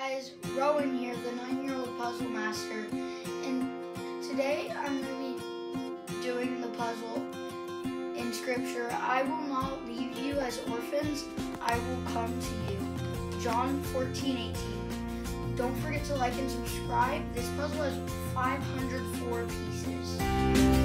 guys, Rowan here, the 9-year-old puzzle master, and today I'm going to be doing the puzzle in scripture. I will not leave you as orphans, I will come to you. John 14:18. Don't forget to like and subscribe. This puzzle has 504 pieces.